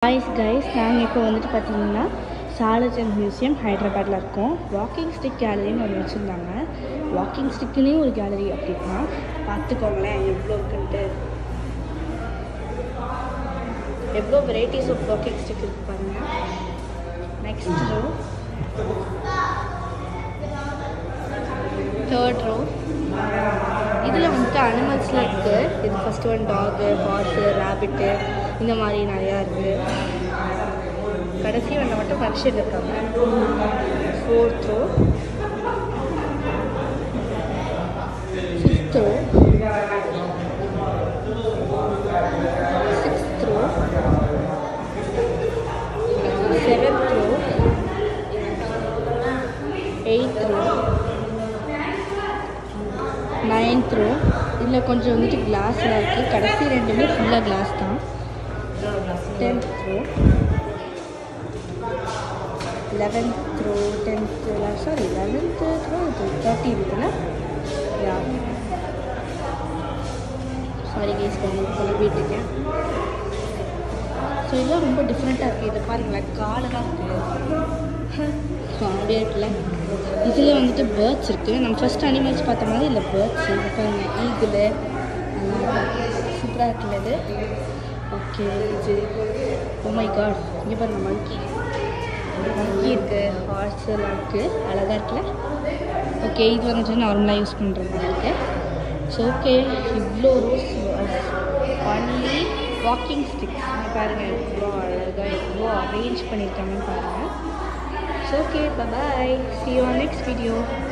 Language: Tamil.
ஹாய்ஸ் கைஸ், நாங்கள் இப்போ வந்துட்டு பார்த்தீங்கன்னா சாலஜன் மியூசியம் ஹைதராபாத்தில் இருக்கோம். வாக்கிங் ஸ்டிக் கேலரின்னு ஒன்று வச்சுருந்தாங்க. வாக்கிங் ஸ்டிக்குலேயும் ஒரு கேலரி அப்படின்னா பார்த்துக்கோங்களேன் எவ்வளோ இருக்குன்ட்டு. எவ்வளோ வெரைட்டிஸ் ஆஃப் வாக்கிங் ஸ்டிக் இருக்குது பாருங்கள். நெக்ஸ்ட் ரோ, தேர்ட் ரோ, இதில் வந்துட்டு அனிமல்ஸ்லாம் இருக்குது. இது first one dog, horse, rabbit, இந்த மாதிரி நிறையா இருக்குது. கடைசி ஒன்று மட்டும் மனுஷன் இருக்காங்க. Fourth row, fifth row, sixth row, seventh row, eighth row, ninth row. இதில் கொஞ்சம் வந்துட்டு கிளாஸ்லாம் இருக்குது. கடைசி ரெண்டுமே ஃபுல்லாக கிளாஸ் தான். 10th row, 11th row, 10th sorry 11th row, இது 30 இருக்குல்ல. யா சாரி கேஸ், கொஞ்சம் குழம்பிட்டுருக்கேன். ஸோ இதெல்லாம் ரொம்ப டிஃப்ரெண்ட்டாக இருக்குது. இதை பாருங்களேன், காலெல்லாம் இருக்குது. அப்படியே இருக்குல்ல. இதில் வந்துட்டு பேர்ட்ஸ் இருக்குது. நம்ம ஃபஸ்ட் அனிமல்ஸ் பார்த்த மாதிரி இல்லை, பேர்ட்ஸ் பாருங்க, ஈகிளு, சூப்பராக இருக்குல்ல இது. ஓகே, இது ஓ மை காட், இங்கே பாருங்கள் மங்கி இருக்குது, ஹார்ஸ் எல்லாம் இருக்குது, அழகாக இருக்குல்ல. ஓகே, இது வந்துட்டு நார்மலாக யூஸ் பண்ணுற மாதிரி இருக்குது. ஸோ ஓகே, இவ்வளோ ரோஸ் ஒன்லி வாக்கிங் ஸ்டிக்ஸ் பாருங்கள், எவ்வளோ அழகாக எவ்வளோ அரேஞ்ச் பண்ணியிருக்காங்கன்னு பாருங்கள். So okay, bye, see you on next video.